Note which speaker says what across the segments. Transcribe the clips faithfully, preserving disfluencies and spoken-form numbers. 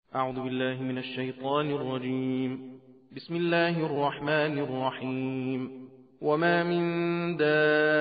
Speaker 1: أعوذ بالله من الشيطان الرجيم. بسم الله الرحمن الرحيم. وما من دابة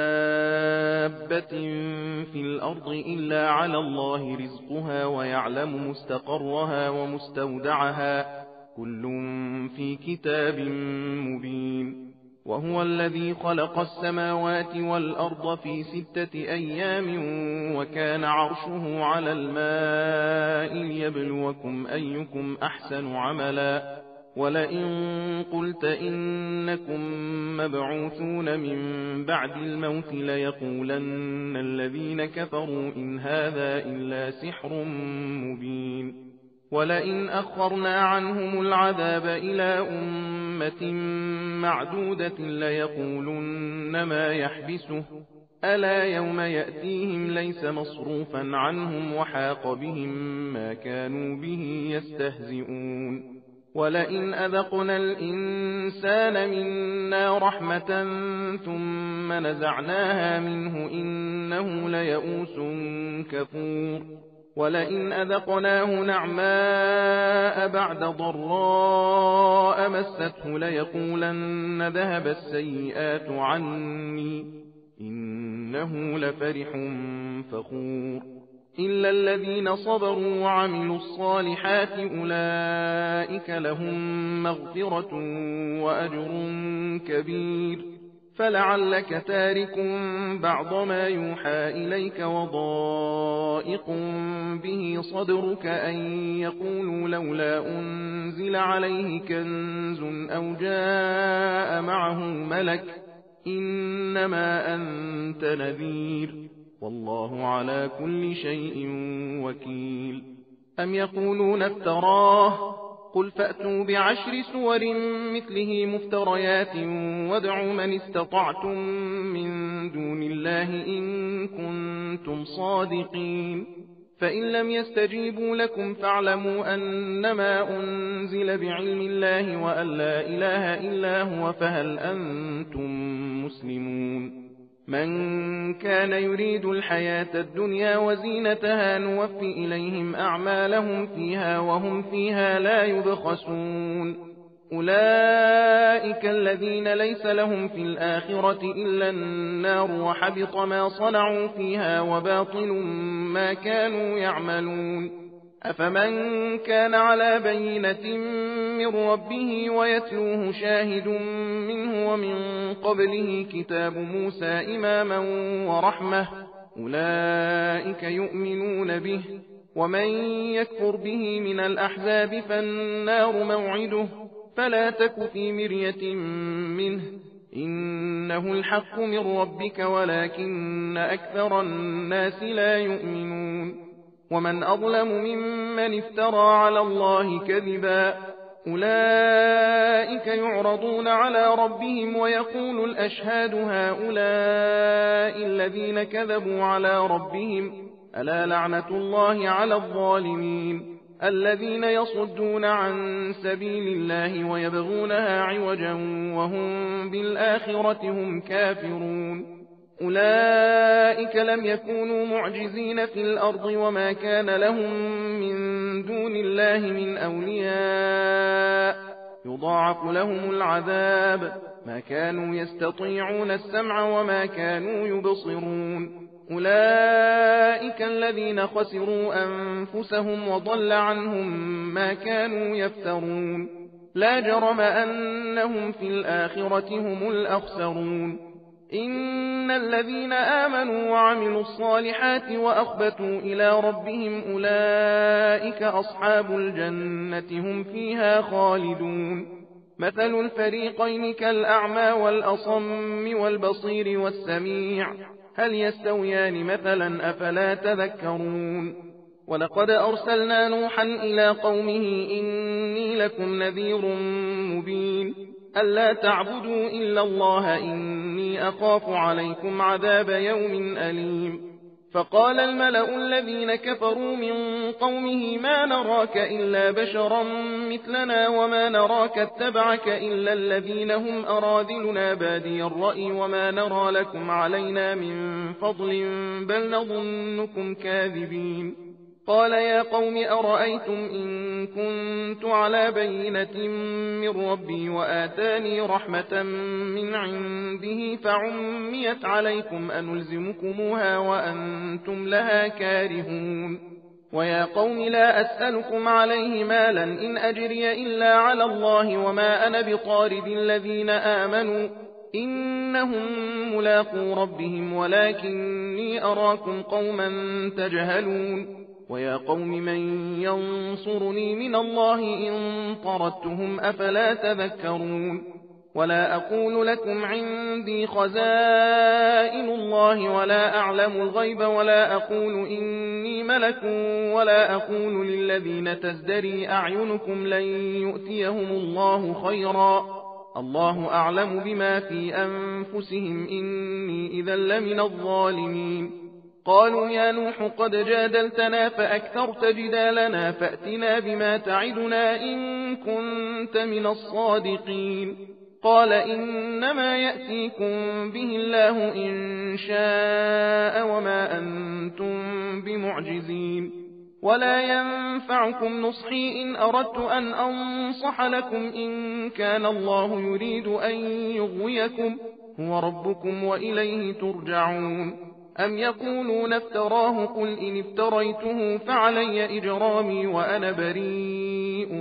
Speaker 1: في الأرض إلا على الله رزقها ويعلم مستقرها ومستودعها كل في كتاب مبين. وهو الذي خلق السماوات والأرض في ستة أيام وكان عرشه على الماء ليبلوكم أيكم أحسن عملا. ولئن قلت إنكم مبعوثون من بعد الموت ليقولن الذين كفروا إن هذا إلا سحر مبين. ولئن أخرنا عنهم العذاب إلى أمة معدودة ليقولن ما يحبسه ألا يوم يأتيهم ليس مصروفا عنهم وحاق بهم ما كانوا به يستهزئون. ولئن أذقنا الإنسان منا رحمة ثم نزعناها منه إنه ليئوس كفور. ولئن أذقناه نعماء بعد ضراء مسته ليقولن ذهب السيئات عني إنه لفرح فخور. إلا الذين صبروا وعملوا الصالحات أولئك لهم مغفرة وأجر كبير. فلعلك تارك بعض ما يوحى إليك وضائق به صدرك أن يقولوا لولا أنزل عليه كنز أو جاء معه ملك إنما أنت نذير والله على كل شيء وكيل. أم يقولون افتراه قل فأتوا بعشر سور مثله مفتريات وادعوا من استطعتم من دون الله إن كنتم صادقين. فإن لم يستجيبوا لكم فاعلموا أنما أنزل بعلم الله وأن لا إله إلا هو فهل أنتم مسلمون. من كان يريد الحياة الدنيا وزينتها نوفي إليهم أعمالهم فيها وهم فيها لا يبخسون. أولئك الذين ليس لهم في الآخرة إلا النار وحبط ما صنعوا فيها وباطل ما كانوا يعملون. أفمن كان على بينة من ربه ويتلوه شاهد منه ومن قبله كتاب موسى إماما ورحمة أولئك يؤمنون به. ومن يكفر به من الأحزاب فالنار موعده فلا تك في مرية منه إنه الحق من ربك ولكن أكثر الناس لا يؤمنون. ومن أظلم ممن افترى على الله كذبا أولئك يعرضون على ربهم ويقول الأشهاد هؤلاء الذين كذبوا على ربهم ألا لعنة الله على الظالمين الذين يصدون عن سبيل الله ويبغونها عوجا وهم بالآخرة هم كافرون. أولئك لم يكونوا معجزين في الأرض وما كان لهم من دون الله من أولياء يضاعف لهم العذاب ما كانوا يستطيعون السمع وما كانوا يبصرون. أولئك الذين خسروا أنفسهم وضل عنهم ما كانوا يفترون. لا جرم أنهم في الآخرة هم الأخسرون. إن الذين آمنوا وعملوا الصالحات وأخبتوا إلى ربهم أولئك أصحاب الجنة هم فيها خالدون. مثل الفريقين كالأعمى والأصم والبصير والسميع هل يستويان مثلا أفلا تذكرون. ولقد أرسلنا نوحا إلى قومه إني لكم نذير مبين ألا تعبدوا إلا الله إني أخاف عليكم عذاب يوم أليم. فقال الملأ الذين كفروا من قومه ما نراك إلا بشرا مثلنا وما نراك اتبعك إلا الذين هم أراذلنا بادي الرأي وما نرى لكم علينا من فضل بل نظنكم كاذبين. قال يا قوم أرأيتم إن كنت على بينة من ربي وآتاني رحمة من عنده فعميت عليكم أنلزمكموها وأنتم لها كارهون ويا قوم لا أسألكم عليه مالا إن أجري إلا على الله وما أنا بطارد الذين آمنوا إنهم ملاقو ربهم ولكني أراكم قوما تجهلون ويا قوم من ينصرني من الله إن طردتهم أفلا تذكرون ولا أقول لكم عندي خزائن الله ولا أعلم الغيب ولا أقول إني ملك ولا أقول للذين تزدري أعينكم لن يؤتيهم الله خيرا الله أعلم بما في أنفسهم إني إذا لمن الظالمين قالوا يا نوح قد جادلتنا فأكثرت جدالنا فأتنا بما تعدنا إن كنت من الصادقين قال إنما يأتيكم به الله إن شاء وما أنتم بمعجزين ولا ينفعكم نصحي إن أردت أن أنصح لكم إن كان الله يريد أن يغويكم هو ربكم وإليه ترجعون أم يقولون افتراه قل إن افتريته فعلي إجرامي وأنا بريء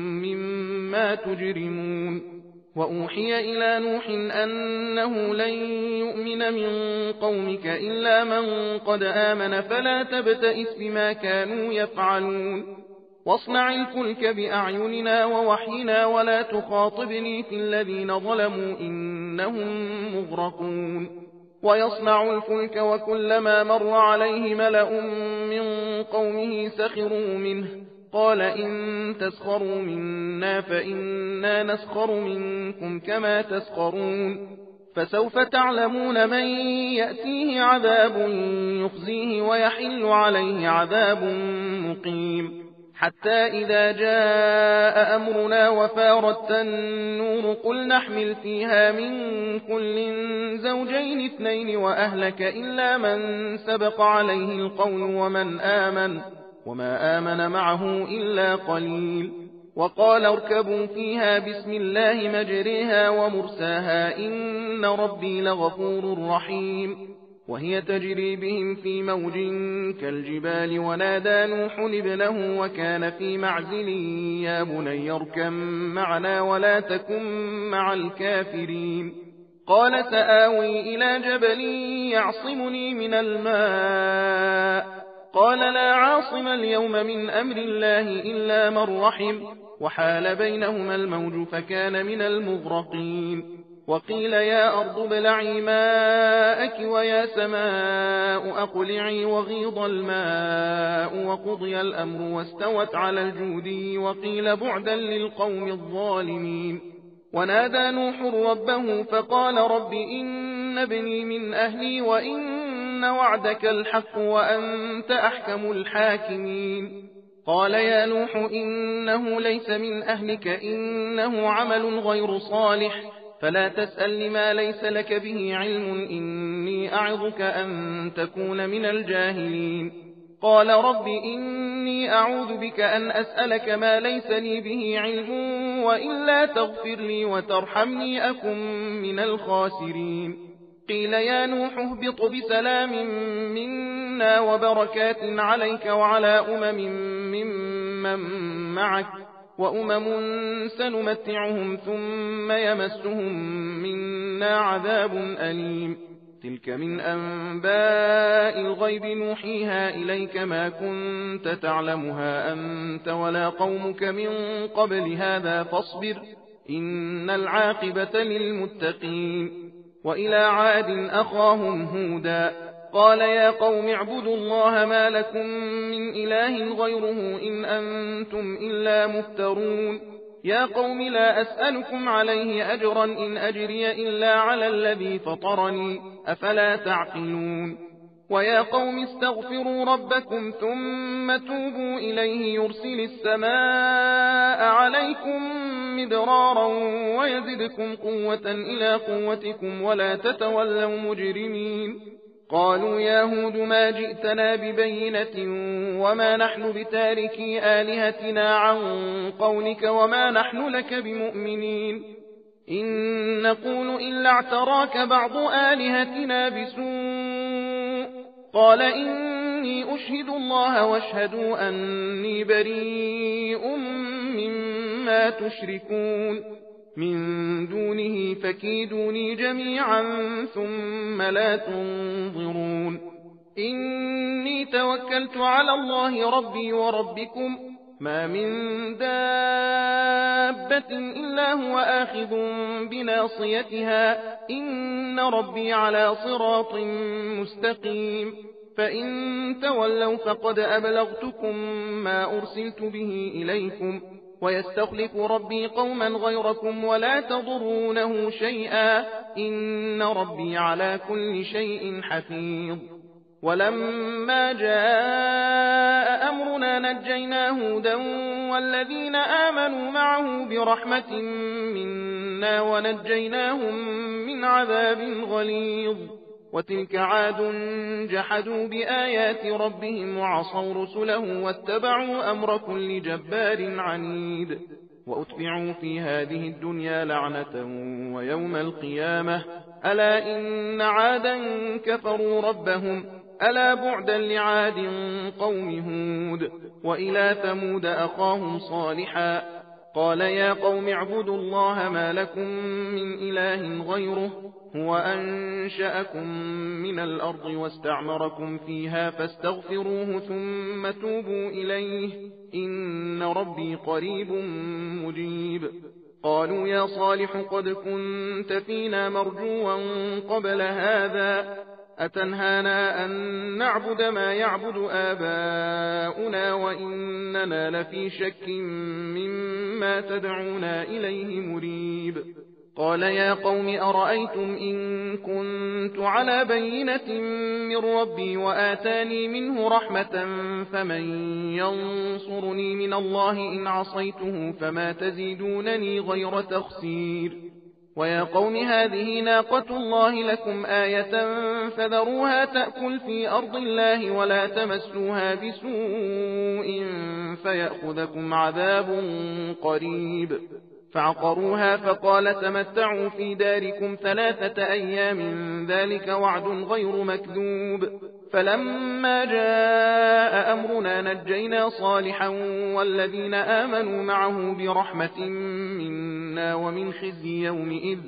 Speaker 1: مما تجرمون وأوحي إلى نوح أنه لن يؤمن من قومك إلا من قد آمن فلا تبتئس بما كانوا يفعلون واصنع الفلك بأعيننا ووحينا ولا تخاطبني في الذين ظلموا إنهم مغرقون ويصنع الفلك وكلما مر عليه ملأ من قومه سخروا منه قال إن تسخروا منا فإنا نسخر منكم كما تسخرون فسوف تعلمون من يأتيه عذاب يخزيه ويحل عليه عذاب مقيم حتى إذا جاء أمرنا وفارت النور قل نحمل فيها من كل زوجين اثنين وأهلك إلا من سبق عليه القول ومن آمن وما آمن معه إلا قليل وقال اركبوا فيها بسم الله مجريها ومرساها إن ربي لغفور رحيم وهي تجري بهم في موج كالجبال ونادى نوح ابنه وكان في معزل يا بني اركب معنا ولا تكن مع الكافرين قال سآوي إلى جبل يعصمني من الماء قال لا عاصم اليوم من أمر الله إلا من رحم وحال بينهما الموج فكان من المغرقين وقيل يا أرض ابلعي ماءك ويا سماء أقلعي وغيض الماء وقضي الأمر واستوت على الجودي وقيل بعدا للقوم الظالمين ونادى نوح ربه فقال رب إن ابني من أهلي وإن وعدك الحق وأنت أحكم الحاكمين قال يا نوح إنه ليس من أهلك إنه عمل غير صالح فلا تسأل لما ليس لك به علم إني أعظك أن تكون من الجاهلين قال رب إني أعوذ بك أن أسألك ما ليس لي به علم وإلا تغفر لي وترحمني أكن من الخاسرين قيل يا نوح اهبط بسلام منا وبركات عليك وعلى أمم ممن معك وأمم سنمتعهم ثم يمسهم منا عذاب أليم تلك من أنباء الغيب نوحيها إليك ما كنت تعلمها أنت ولا قومك من قبل هذا فاصبر إن العاقبة للمتقين وإلى عاد أخاهم هودا قال يا قوم اعبدوا الله ما لكم من إله غيره إن أنتم إلا مفترون يا قوم لا أسألكم عليه أجرا إن أجري إلا على الذي فطرني أفلا تعقلون ويا قوم استغفروا ربكم ثم توبوا إليه يرسل السماء عليكم مدرارا ويزدكم قوة إلى قوتكم ولا تتولوا مجرمين قالوا يا هود ما جئتنا ببينة وما نحن بتاركي آلهتنا عن قولك وما نحن لك بمؤمنين إن نقول إلا اعتراك بعض آلهتنا بسوء قال إني أشهد الله واشهدوا أني بريء مما تشركون من دونه فكيدوني جميعا ثم لا تنظرون إني توكلت على الله ربي وربكم ما من دابة إلا هو آخذ بناصيتها إن ربي على صراط مستقيم فإن تولوا فقد أبلغتكم ما أرسلت به إليكم ويستخلف ربي قوما غيركم ولا تضرونه شيئا إن ربي على كل شيء حفيظ ولما جاء أمرنا نجينا هودا والذين آمنوا معه برحمة منا ونجيناهم من عذاب غليظ وتلك عاد جحدوا بآيات ربهم وعصوا رسله واتبعوا أمر كل جبار عنيد وأتبعوا في هذه الدنيا لعنة ويوم القيامة ألا إن عادا كفروا ربهم ألا بعدا لعاد قوم هود وإلى ثمود أخاهم صالحا قال يا قوم اعبدوا الله ما لكم من إله غيره هو أنشأكم من الأرض واستعمركم فيها فاستغفروه ثم توبوا إليه إن ربي قريب مجيب قالوا يا صالح قد كنت فينا مرجوا قبل هذا أتنهانا أن نعبد ما يعبد آباؤنا وإننا لفي شك مما تدعونا إليه مريب قال يا قوم أرأيتم إن كنت على بينة من ربي وآتاني منه رحمة فمن ينصرني من الله إن عصيته فما تزيدونني غير تخسير ويا قوم هذه ناقة الله لكم آية فذروها تأكل في أرض الله ولا تمسوها بسوء فيأخذكم عذاب قريب فعقروها فقال تمتعوا في داركم ثلاثة أيام ذلك وعد غير مكذوب فلما جاء أمرنا نجينا صالحا والذين آمنوا معه برحمة منا ومن خزي يومئذ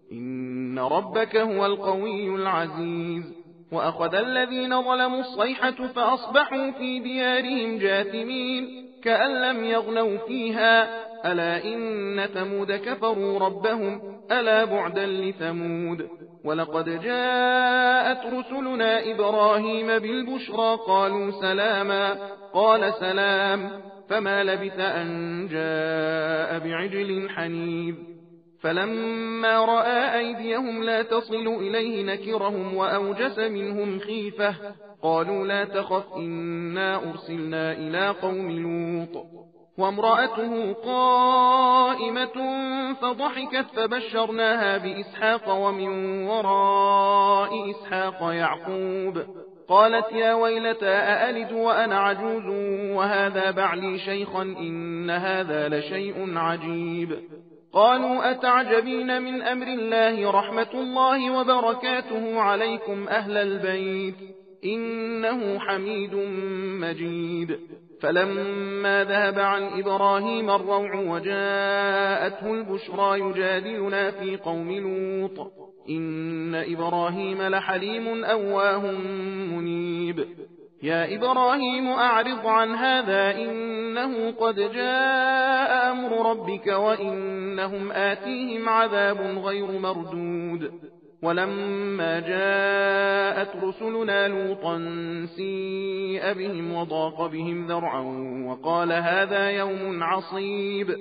Speaker 1: إن ربك هو القوي العزيز وأخذ الذين ظلموا الصيحة فأصبحوا في ديارهم جاثمين كأن لم يغنوا فيها ألا إن ثمود كفروا ربهم ألا بعدا لثمود ولقد جاءت رسلنا إبراهيم بالبشرى قالوا سلاما قال سلام فما لبث أن جاء بعجل حنيذ فلما رأى أيديهم لا تصل إليه نكرهم وأوجس منهم خيفة قالوا لا تخف إنا أرسلنا إلى قوم لوط وامرأته قائمة فضحكت فبشرناها بإسحاق ومن وراء إسحاق يعقوب قالت يا ويلتى أألد وأنا عجوز وهذا بعلي شيخا إن هذا لشيء عجيب قالوا أتعجبين من أمر الله رحمة الله وبركاته عليكم أهل البيت إنه حميد مجيد فلما ذهب عن إبراهيم الروع وجاءته البشرى يجادلنا في قوم لوط إن إبراهيم لحليم أواه منيب يا إبراهيم أعرض عن هذا إنه قد جاء أمر ربك وإنهم آتيهم عذاب غير مردود ولما جاءت رسلنا لوطا سيء بهم وضاق بهم ذرعا وقال هذا يوم عصيب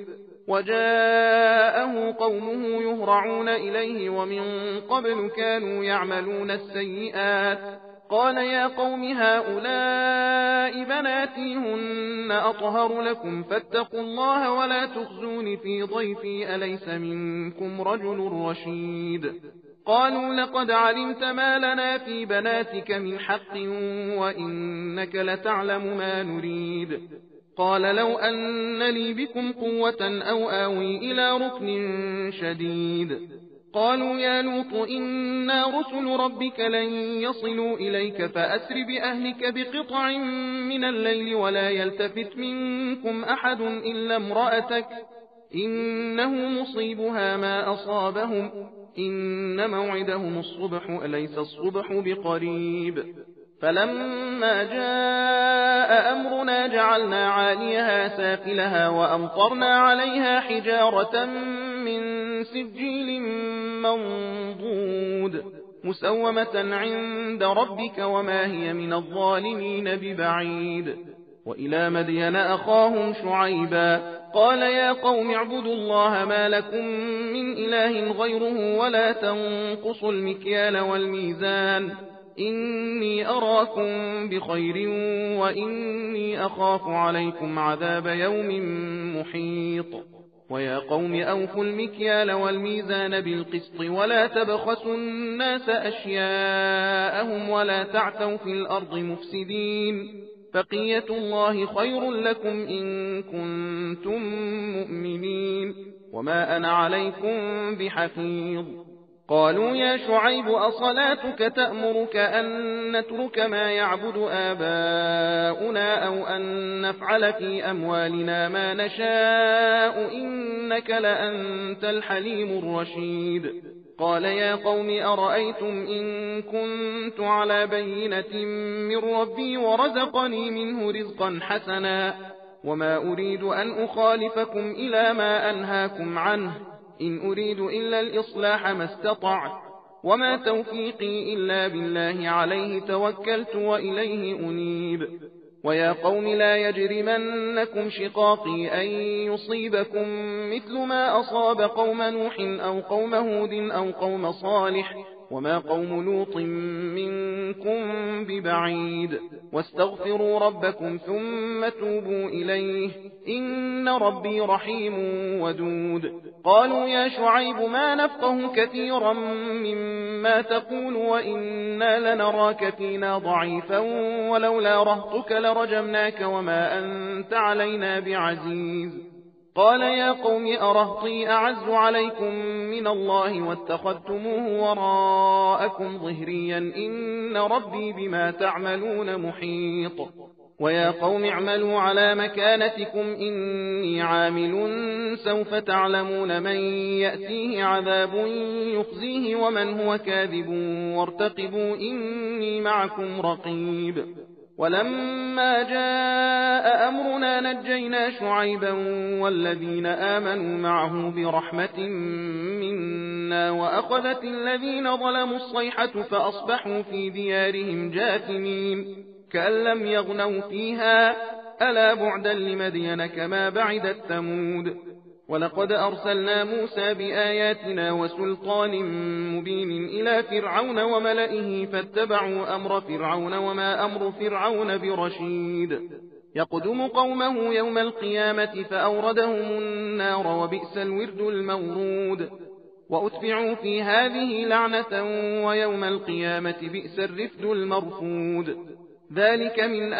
Speaker 1: وجاءه قومه يهرعون إليه ومن قبل كانوا يعملون السيئات قال يا قوم هؤلاء بناتي هن أطهر لكم فاتقوا الله ولا تخزون في ضيفي أليس منكم رجل رشيد قالوا لقد علمت ما لنا في بناتك من حق وإنك لتعلم ما نريد. قال لو أن لي بكم قوة أو آوي إلى ركن شديد. قالوا يا لوط إنا رسل ربك لن يصلوا إليك فأسر بأهلك بقطع من الليل ولا يلتفت منكم أحد إلا امرأتك إنه مصيبها ما أصابهم إن موعدهم الصبح أليس الصبح بقريب. فلما جاء أمرنا جعلنا عاليها سافلها وأمطرنا عليها حجارة من سجيل منضود مسومة عند ربك وما هي من الظالمين ببعيد. وإلى مدين أخاهم شعيبا قال يا قوم اعبدوا الله ما لكم من إله غيره ولا تنقصوا المكيال والميزان إني أراكم بخير وإني أخاف عليكم عذاب يوم محيط. ويا قوم أوفوا المكيال والميزان بالقسط ولا تبخسوا الناس أشياءهم ولا تعثوا في الأرض مفسدين بقية الله خير لكم إن كنتم مؤمنين وما أنا عليكم بحفيظ. قالوا يا شعيب أصلاتك تأمرك أن نترك ما يعبد آباؤنا أو أن نفعل في أموالنا ما نشاء إنك لأنت الحليم الرشيد. قال يا قوم أرأيتم إن كنت على بينة من ربي ورزقني منه رزقا حسنا وما أريد أن أخالفكم إلى ما أنهاكم عنه إن أريد إلا الإصلاح ما استطعت وما توفيقي إلا بالله عليه توكلت وإليه أنيب. ويا قوم لا يجرمنكم شقاقي أن يصيبكم مثل ما أصاب قوم نوح أو قوم هود أو قوم صالح وما قوم لوط منكم ببعيد. واستغفروا ربكم ثم توبوا إليه إن ربي رحيم ودود. قالوا يا شعيب ما نفقه كثيرا مما تقول وإنا لنراك فينا ضعيفا ولولا رهطك لرجمناك وما أنت علينا بعزيز. قال يا قوم أرهطي أعز عليكم من الله واتخذتموه وراءكم ظهريا إن ربي بما تعملون محيط. ويا قوم اعملوا على مكانتكم إني عامل سوف تعلمون من يأتيه عذاب يخزيه ومن هو كاذب وارتقبوا إني معكم رقيب. ولما جاء أمرنا نجينا شعيبا والذين آمنوا معه برحمة منا وأخذت الذين ظلموا الصيحة فأصبحوا في ديارهم جاثمين كأن لم يغنوا فيها ألا بعدا لمدين كما بعدت ثمود. ولقد أرسلنا موسى بآياتنا وسلطان مبين إلى فرعون وملئه فاتبعوا أمر فرعون وما أمر فرعون برشيد. يقدم قومه يوم القيامة فأوردهم النار وبئس الورد المورود. وأتبعوا في هذه لعنة ويوم القيامة بئس الرفد المرفود. ذلك من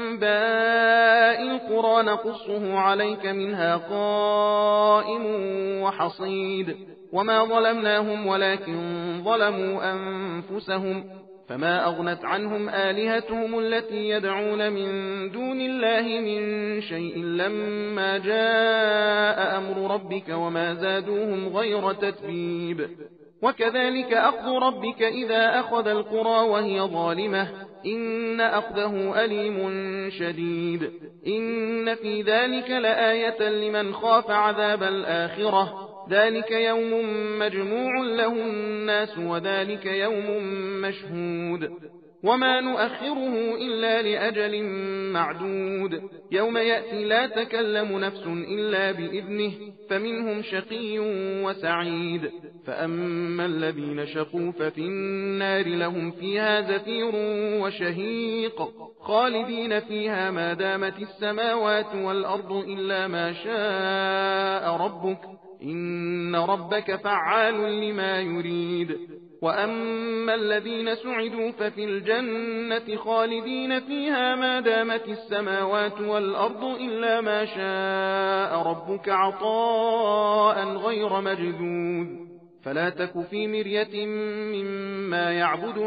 Speaker 1: أنباء القرى نقصه عليك منها قائم وحصيد. وما ظلمناهم ولكن ظلموا أنفسهم فما أغنت عنهم آلهتهم التي يدعون من دون الله من شيء لما جاء أمر ربك وما زادوهم غير تتبيب. وكذلك أخذ ربك إذا أخذ القرى وهي ظالمة إن أخذه أليم شديد. إن في ذلك لآية لمن خاف عذاب الآخرة ذلك يوم مجموع له الناس وذلك يوم مشهود. وما نؤخره إلا لأجل معدود يوم يأتي لا تكلم نفس إلا بإذنه فمنهم شقي وسعيد. فأما الذين شقوا ففي النار لهم فيها زفير وشهيق خالدين فيها ما دامت السماوات والأرض إلا ما شاء ربك إن ربك فعال لما يريد. وأما الذين سعدوا ففي الجنة خالدين فيها ما دامت السماوات والأرض إلا ما شاء ربك عطاء غير مجذوذ فلا تك في مرية مما يعبد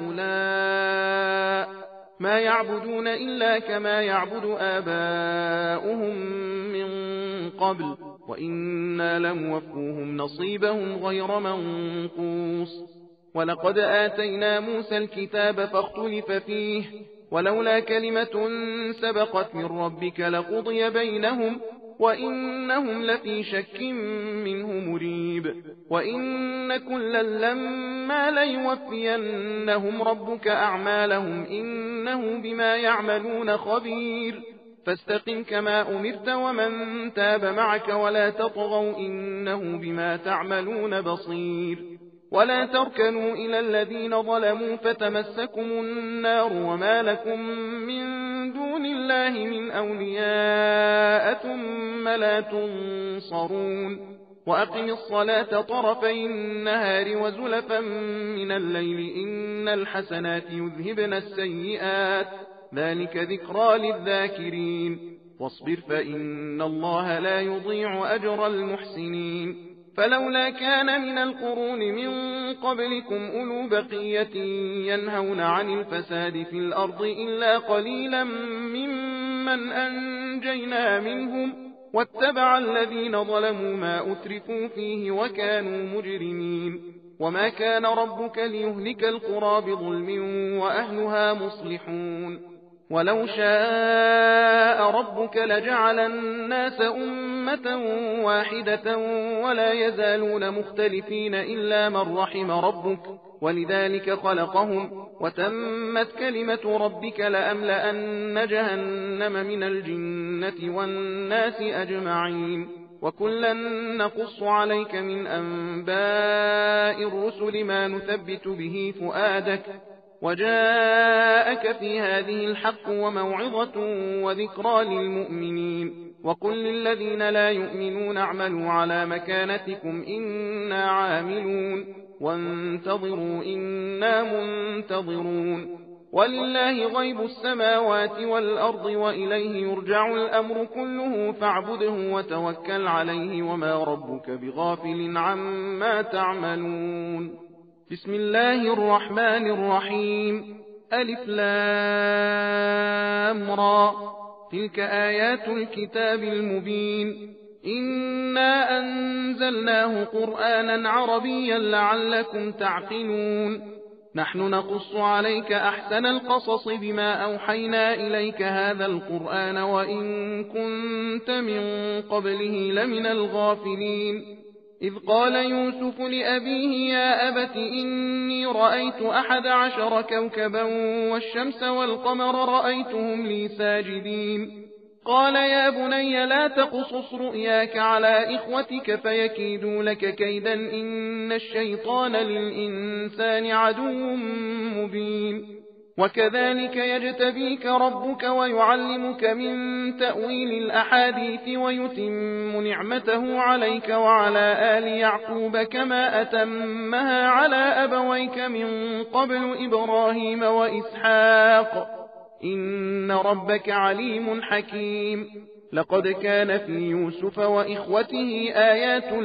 Speaker 1: هؤلاء ما يعبدون إلا كما يعبد آباؤهم من قبل وإنا لموفوهم نصيبهم غير منقوص ولقد آتينا موسى الكتاب فاختلف فيه ولولا كلمة سبقت من ربك لقضي بينهم وإنهم لفي شك منه مريب وإن كلا لما ليوفينهم ربك أعمالهم إنه بما يعملون خبير فاستقم كما أمرت ومن تاب معك ولا تطغوا إنه بما تعملون بصير ولا تركنوا إلى الذين ظلموا فتمسكم النار وما لكم من دون الله من أولياء ثم لا تنصرون وأقم الصلاة طرفي النهار وزلفا من الليل إن الحسنات يذهبن السيئات ذلك ذكرى للذاكرين واصبر فإن الله لا يضيع أجر المحسنين فلولا كان من القرون من قبلكم أولو بقية ينهون عن الفساد في الأرض إلا قليلا ممن أنجينا منهم واتبع الذين ظلموا ما أترفوا فيه وكانوا مجرمين وما كان ربك ليهلك القرى بظلم وأهلها مصلحون ولو شاء ربك لجعل الناس أمة واحدة ولا يزالون مختلفين إلا من رحم ربك ولذلك خلقهم وتمت كلمة ربك لأملأن جهنم من الجنة والناس أجمعين وكلا نقص عليك من أنباء الرسل ما نثبت به فؤادك وجاءك في هذه الحق وموعظة وذكرى للمؤمنين وقل للذين لا يؤمنون اعملوا على مكانتكم إنا عاملون وانتظروا إنا منتظرون ولله غيب السماوات والأرض وإليه يرجع الأمر كله فاعبده وتوكل عليه وما ربك بغافل عما تعملون بسم الله الرحمن الرحيم ألف لام را تلك آيات الكتاب المبين إنا أنزلناه قرآنا عربيا لعلكم تعقلون نحن نقص عليك أحسن القصص بما أوحينا إليك هذا القرآن وإن كنت من قبله لمن الغافلين إذ قال يوسف لأبيه يا أبت إني رأيت أحد عشر كوكبا والشمس والقمر رأيتهم لي ساجدين قال يا بني لا تقصص رؤياك على إخوتك فيكيدوا لك كيدا إن الشيطان للإنسان عدو مبين وكذلك يجتبيك ربك ويعلمك من تأويل الأحاديث ويتم نعمته عليك وعلى آل يعقوب كما أتمها على أبويك من قبل إبراهيم وإسحاق إن ربك عليم حكيم لقد كان في يوسف وإخوته آيات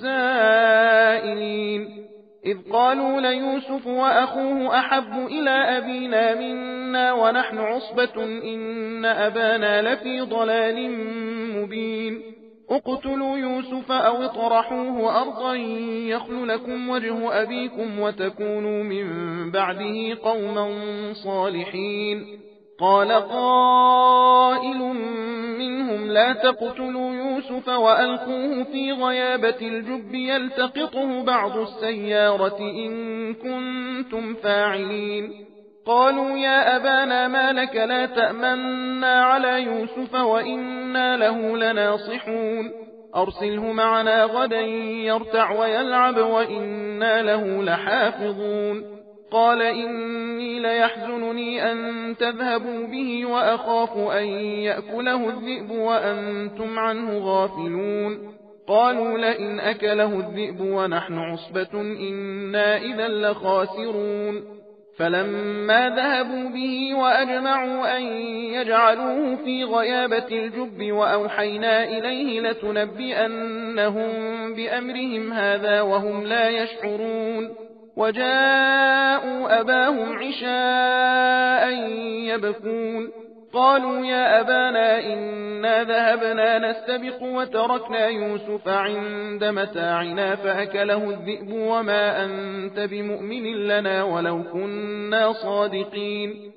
Speaker 1: للسائلين إذ قالوا ليوسف وأخوه أحب إلى أبينا منا ونحن عصبة إن أبانا لفي ضلال مبين اقتلوا يوسف أو اطرحوه أرضا يخل لكم وجه أبيكم وتكونوا من بعده قوما صالحين قال قائل منهم لا تقتلوا يوسف وألقوه في غيابة الجب يلتقطه بعض السيارة إن كنتم فاعلين قالوا يا أبانا ما لك لا تأمنا على يوسف وإنا له لناصحون أرسله معنا غدا يرتع ويلعب وإنا له لحافظون قال إني ليحزنني أن تذهبوا به وأخاف أن يأكله الذئب وأنتم عنه غافلون قالوا لئن أكله الذئب ونحن عصبة إنا إذا لخاسرون فلما ذهبوا به وأجمعوا أن يجعلوه في غيابة الجب وأوحينا إليه لتنبئنهم بأمرهم هذا وهم لا يشعرون وجاءوا أباهم عشاء يبكون قالوا يا أبانا إنا ذهبنا نستبق وتركنا يوسف عند متاعنا فأكله الذئب وما أنت بمؤمن لنا ولو كنا صادقين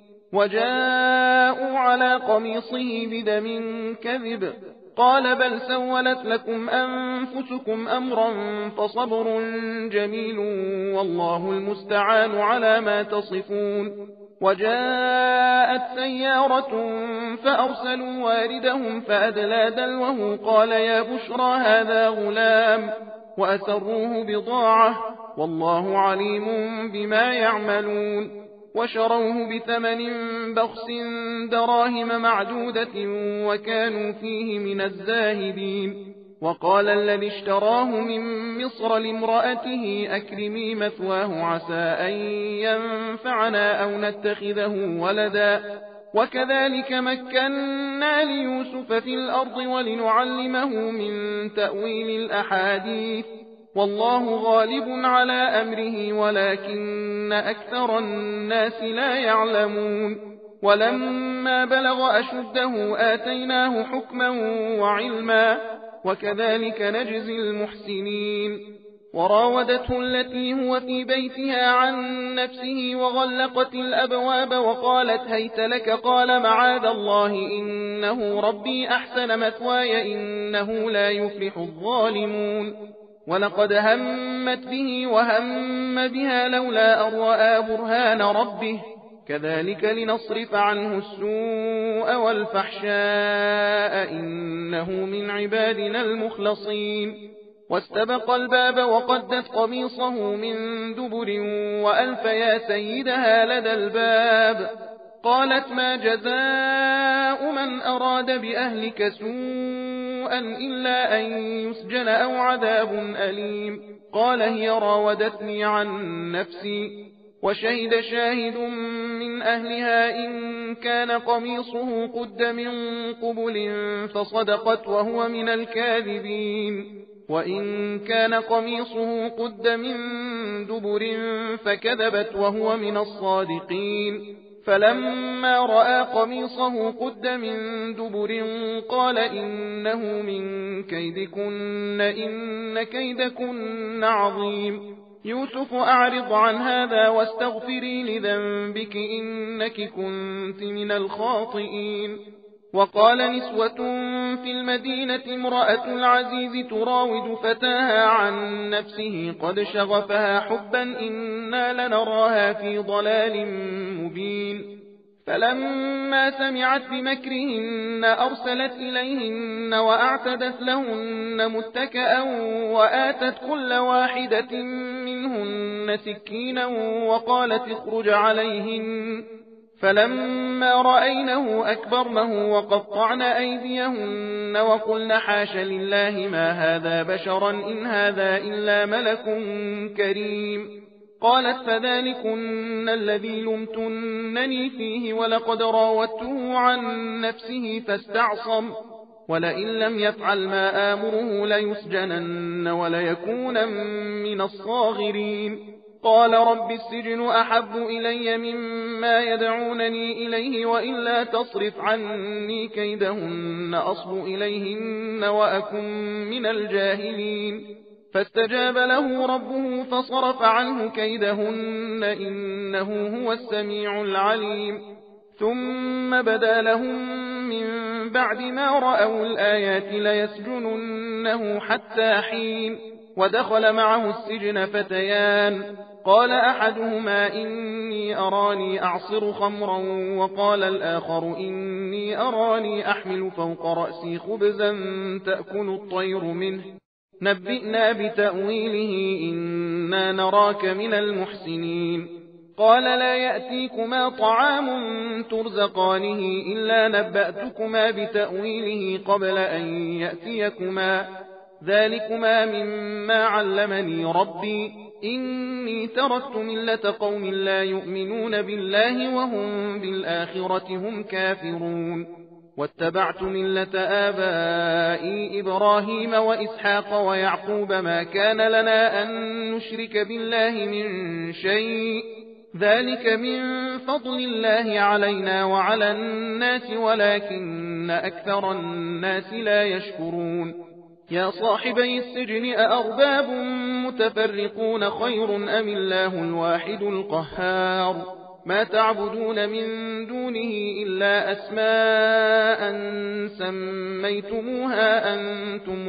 Speaker 1: وجاءوا على قميصه بدم كذب قال بل سولت لكم أنفسكم أمرا فصبر جميل والله المستعان على ما تصفون وجاءت سيارة فأرسلوا واردهم فأدلى دلوه قال يا بشرى هذا غلام وأسروه بضاعة والله عليم بما يعملون وشروه بثمن بخس دراهم معدودة وكانوا فيه من الزاهدين وقال الذي اشتراه من مصر لامرأته أكرمي مثواه عسى أن ينفعنا أو نتخذه ولدا وكذلك مكنا ليوسف في الأرض ولنعلمه من تأويل الأحاديث والله غالب على أمره ولكن أكثر الناس لا يعلمون ولما بلغ أشده آتيناه حكما وعلما وكذلك نجزي المحسنين وراودته التي هو في بيتها عن نفسه وغلقت الأبواب وقالت هيت لك قال معاذ الله إنه ربي أحسن مثواي إنه لا يفلح الظالمون ولقد همت به وهم بها لولا أن رأى برهان ربه كذلك لنصرف عنه السوء والفحشاء إنه من عبادنا المخلصين واستبق الباب وقدت قميصه من دبر وألف يا سيدها لدى الباب قالت ما جزاء من أراد بأهلك سوءا إلا أن يسجن أو عذاب أليم قال هي راودتني عن نفسي وشهد شاهد من أهلها إن كان قميصه قد من قبل فصدقت وهو من الكاذبين وإن كان قميصه قد من دبر فكذبت وهو من الصادقين فلما رأى قميصه قد من دبر قال إنه من كيدكن إن كيدكن عظيم يوسف أعرض عن هذا واستغفري لذنبك إنك كنت من الخاطئين وقال نسوة في المدينة امرأة العزيز تراود فتاها عن نفسه قد شغفها حبا إنا لنراها في ضلال مبين فلما سمعت بمكرهن أرسلت إليهن وأعتدت لهن متكئا وآتت كل واحدة منهن سكينا وقالت اخرج عليهن فلما رأينه أكبرنه وقطعن أيديهن وقلن حاش لله ما هذا بشرا إن هذا إلا ملك كريم قالت فذلكن الذي لمتنني فيه ولقد راودته عن نفسه فاستعصم ولئن لم يفعل ما آمره ليسجنن وليكون من الصاغرين قال رب السجن أحب إلي مما يدعونني إليه وإلا تصرف عني كيدهن أصب إليهن وأكن من الجاهلين فاستجاب له ربه فصرف عنه كيدهن إنه هو السميع العليم ثم بدا لهم من بعد ما رأوا الآيات ليسجننه حتى حين ودخل معه السجن فتيان قال أحدهما إني أراني أعصر خمرا وقال الآخر إني أراني أحمل فوق رأسي خبزا تأكل الطير منه نبئنا بتأويله إنا نراك من المحسنين قال لا يأتيكما طعام ترزقانه إلا نبأتكما بتأويله قبل أن يأتيكما ذلكما مما علمني ربي إني تركت ملة قوم لا يؤمنون بالله وهم بالآخرة هم كافرون واتبعت ملة آبائي إبراهيم وإسحاق ويعقوب ما كان لنا أن نشرك بالله من شيء ذلك من فضل الله علينا وعلى الناس ولكن أكثر الناس لا يشكرون يا صاحبي السجن أأرباب متفرقون خير أم الله الواحد القهار ما تعبدون من دونه إلا أسماء سميتموها أنتم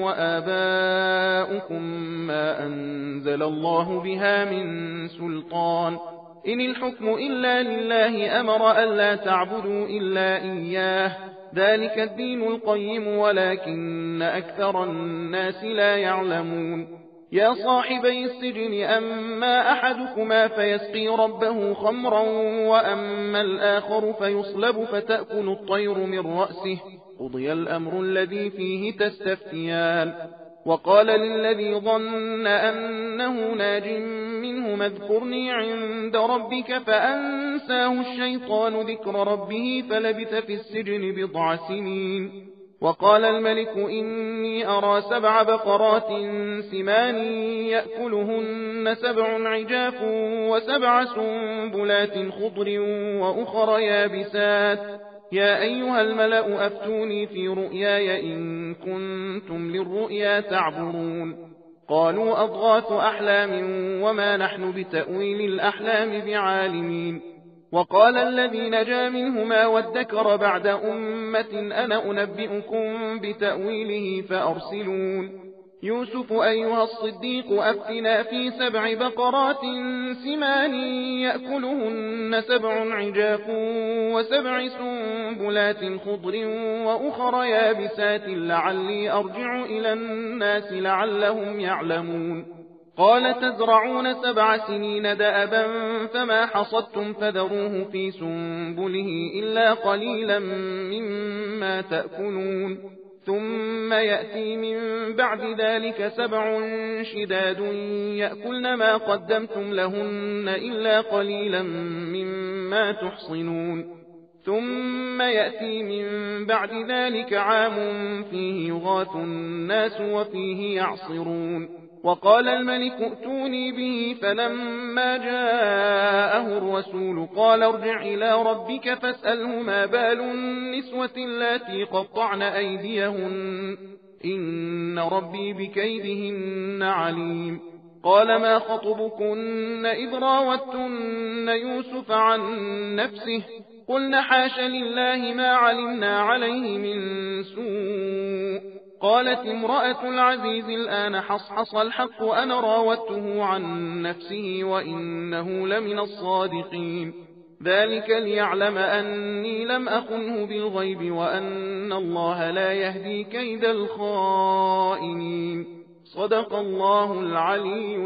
Speaker 1: وآباؤكم ما أنزل الله بها من سلطان إن الحكم إلا لله أمر ألا تعبدوا إلا إياه ذلك الدين القيم ولكن أكثر الناس لا يعلمون يا صاحبي السجن أما أحدكما فيسقي ربه خمرا وأما الآخر فيصلب فتأكل الطير من رأسه قضي الأمر الذي فيه تستفتيان وقال للذي ظن أنه ناج منه اذكرني عند ربك فأنساه الشيطان ذكر ربه فلبث في السجن بضع سنين وقال الملك إني أرى سبع بقرات سمان يأكلهن سبع عجاف وسبع سنبلات خضر وأخر يابسات يا أيها الملأ أفتوني في رؤياي إن كنتم للرؤيا تعبرون قالوا أضغاث أحلام وما نحن بتأويل الأحلام بعالمين وقال الذي نجا منهما وادكر بعد أمة أنا أنبئكم بتأويله فأرسلون يوسف أيها الصديق أفتنا في سبع بقرات سمان يأكلهن سبع عجاف وسبع سنبلات خضر وأخر يابسات لعلي أرجع إلى الناس لعلهم يعلمون قال تزرعون سبع سنين دأبا فما حصدتم فذروه في سنبله إلا قليلا مما تأكلون ثم يأتي من بعد ذلك سبع شداد يأكلن ما قدمتم لهن إلا قليلا مما تحصنون ثم يأتي من بعد ذلك عام فيه يغاث الناس وفيه يعصرون وقال الملك ائتوني به فلما جاءه الرسول قال ارجع إلى ربك فاسأله ما بال النسوة اللاتي قطعن أيديهن إن ربي بكيدهن عليم قال ما خطبكن إذ راوتن يوسف عن نفسه قلن حاش لله ما علمنا عليه من سوء قالت امرأة العزيز الآن حصحص الحق أنا راودته عن نفسه وإنه لمن الصادقين ذلك ليعلم أني لم أخنه بالغيب وأن الله لا يهدي كيد الخائنين صدق الله العلي